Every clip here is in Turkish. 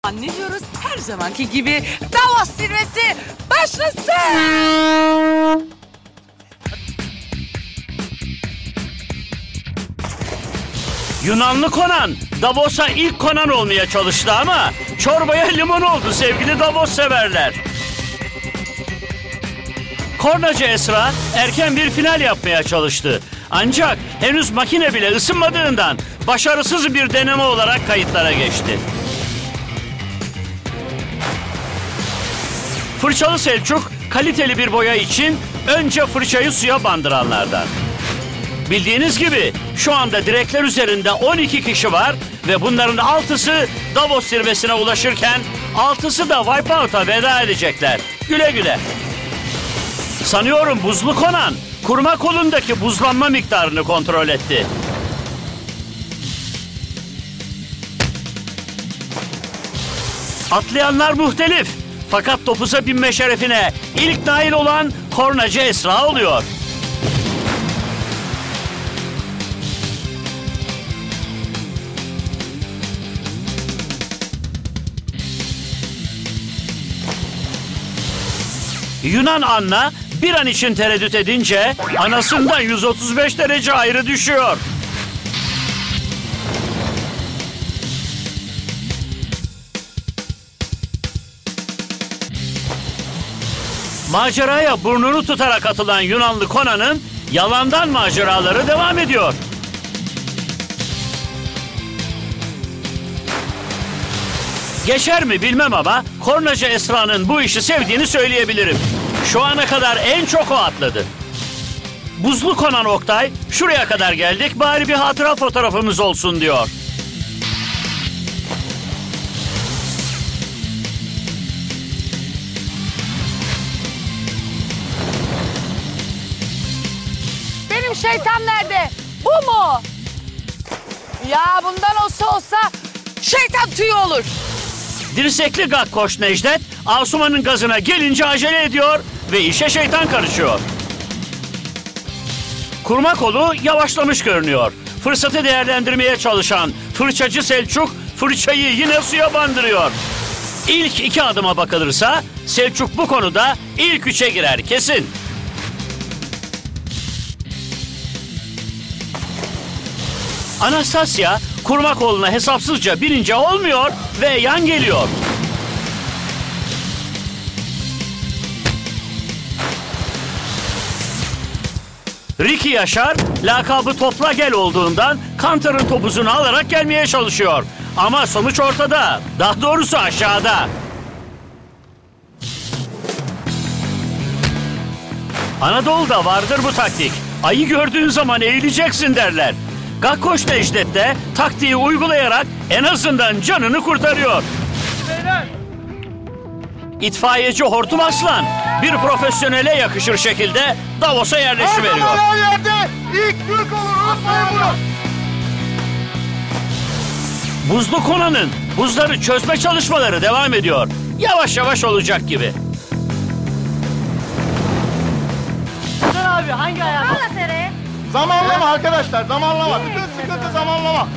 Ne diyoruz? Her zamanki gibi Davos zirvesi başlasın. Yunanlı Conan, Davos'a ilk Conan olmaya çalıştı ama çorbaya limon oldu sevgili Davos severler. Kornacı Esra erken bir final yapmaya çalıştı. Ancak henüz makine bile ısınmadığından başarısız bir deneme olarak kayıtlara geçti. Fırçalı Selçuk kaliteli bir boya için önce fırçayı suya bandıranlardan. Bildiğiniz gibi şu anda direkler üzerinde 12 kişi var ve bunların 6'sı Davos zirvesine ulaşırken 6'sı da Wipeout'a veda edecekler. Güle güle. Sanıyorum buzlu Conan kurma kolundaki buzlanma miktarını kontrol etti. Atlayanlar muhtelif. Fakat topuza binme şerefine ilk nail olan Kornacı Esra oluyor. Yunan Anna bir an için tereddüt edince anasından 135 derece ayrı düşüyor. Maceraya burnunu tutarak atılan Yunanlı Conan'ın yalandan maceraları devam ediyor. Geçer mi bilmem ama Kornacı Esra'nın bu işi sevdiğini söyleyebilirim. Şu ana kadar en çok o atladı. Buzlu Conan Oktay, şuraya kadar geldik bari bir hatıra fotoğrafımız olsun diyor. Benim şeytan nerede? Bu mu? Ya bundan olsa şeytan tüyü olur. Dirsekli Gakkoş Necdet, Asuman'ın gazına gelince acele ediyor ve işe şeytan karışıyor. Kurma kolu yavaşlamış görünüyor. Fırsatı değerlendirmeye çalışan fırçacı Selçuk fırçayı yine suya bandırıyor. İlk 2 adıma bakılırsa Selçuk bu konuda ilk 3'e girer kesin. Anastasia kurma koluna hesapsızca binince olmuyor ve yan geliyor. Ricky Yaşar lakabı Topla Gel olduğundan Kantar'ın topuzunu alarak gelmeye çalışıyor. Ama sonuç ortada. Daha doğrusu aşağıda. Anadolu'da vardır bu taktik. Ayı gördüğün zaman eğileceksin derler. Gakkoş Necdet de taktiği uygulayarak en azından canını kurtarıyor. İtfaiyeci Hortum Aslan bir profesyonele yakışır şekilde Davos'a yerleşiveriyor. Her yerde ilk Türk olur, unutmayın bunu. Buzlu Conan'ın buzları çözme çalışmaları devam ediyor. Yavaş yavaş olacak gibi. Abi hangi ayağı? Zamanlama arkadaşlar, zamanlama. Bütün sıkıntı zamanlama.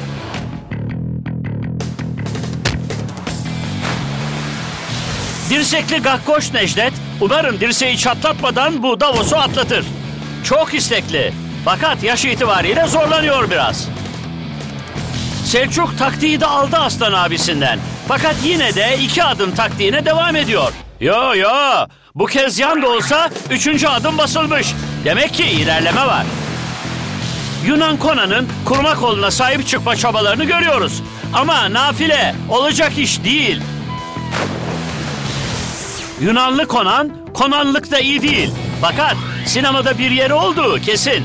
Dirsekli Gakkoş Necdet umarım dirseği çatlatmadan bu Davos'u atlatır. Çok istekli fakat yaş itibariyle zorlanıyor biraz. Selçuk taktiği de aldı Aslan abisinden. Fakat yine de 2 adım taktiğine devam ediyor. Yo bu kez yan da olsa 3. adım basılmış. Demek ki ilerleme var. Yunan Conan'ın kurma koluna sahip çıkma çabalarını görüyoruz. Ama nafile olacak iş değil. Yunanlı Conan, Conanlıkta iyi değil. Fakat sinemada bir yeri olduğu kesin.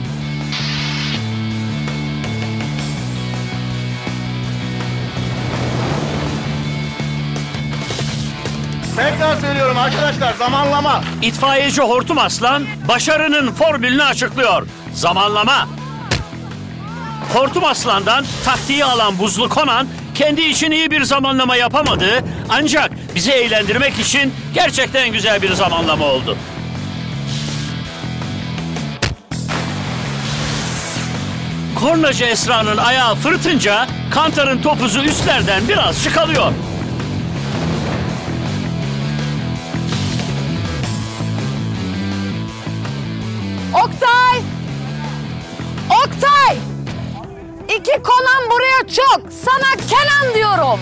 Tekrar söylüyorum arkadaşlar, zamanlama. İtfaiyeci Hortum Aslan başarının formülünü açıklıyor. Zamanlama. Hortum Aslan'dan taktiği alan Buzlu Conan kendi için iyi bir zamanlama yapamadı. Ancak bizi eğlendirmek için gerçekten güzel bir zamanlama oldu. Kornacı Esra'nın ayağı fırtınca Kantar'ın topuzu üstlerden birazcık alıyor. çok. Sana Kenan diyorum.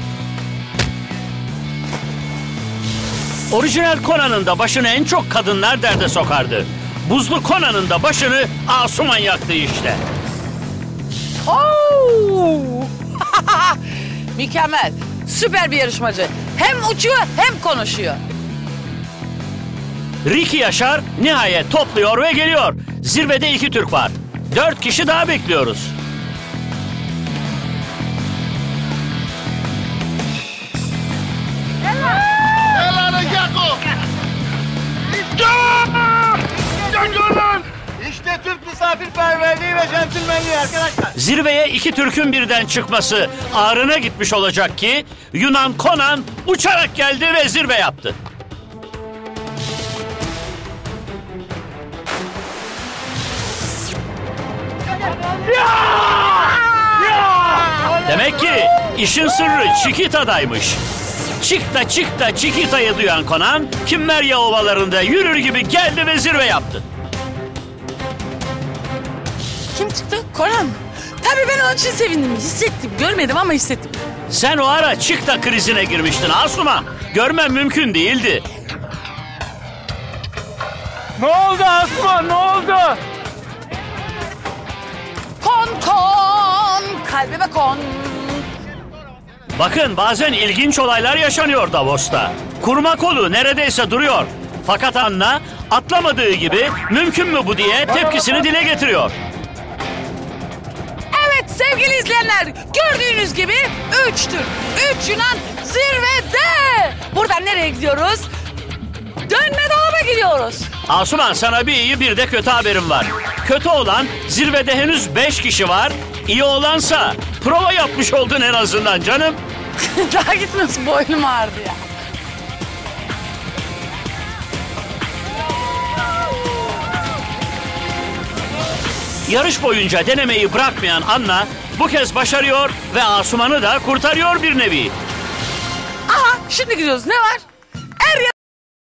Orijinal Conan'ın da başını en çok kadınlar derde sokardı. Buzlu Conan'ın da başını Asuman yaktı işte. Oo! Mükemmel. Süper bir yarışmacı. Hem uçuyor hem konuşuyor. Ricky Yaşar nihayet topluyor ve geliyor. Zirvede 2 Türk var. 4 kişi daha bekliyoruz. Helal Yako. İşte Türk misafirperverliği ve centilmenliği arkadaşlar. Zirveye 2 Türk'ün birden çıkması ağrına gitmiş olacak ki Yunan Conan uçarak geldi ve zirve yaptı. Demek ki işin sırrı Chiquita'daymış. Çıkta Chiquita'yı duyan Conan Kimmerya ovalarında yürür gibi geldi ve zirve yaptı. Kim çıktı? Konan. Tabii ben onun için sevindim. Hissettim. Görmedim ama hissettim. Sen o ara Çıkta krizine girmiştin Asuman. Görmem mümkün değildi. Ne oldu Asuman, ne oldu? Kon. Kalbime kon. Bakın bazen ilginç olaylar yaşanıyor Davos'ta. Kurma kolu neredeyse duruyor. Fakat Anna atlamadığı gibi mümkün mü bu diye tepkisini dile getiriyor. Evet sevgili izleyenler. Gördüğünüz gibi 3 Türk, 3 Yunan zirvede. Buradan nereye gidiyoruz? Dönme dolaba gidiyoruz. Asuman sana bir iyi bir de kötü haberim var. Kötü olan zirvede henüz 5 kişi var. İyi olansa prova yapmış oldun en azından canım. Daha gitmesin boynum ağrıdı ya. Yarış boyunca denemeyi bırakmayan Anna bu kez başarıyor ve Asuman'ı da kurtarıyor bir nevi. Aha şimdi gidiyoruz. Ne var?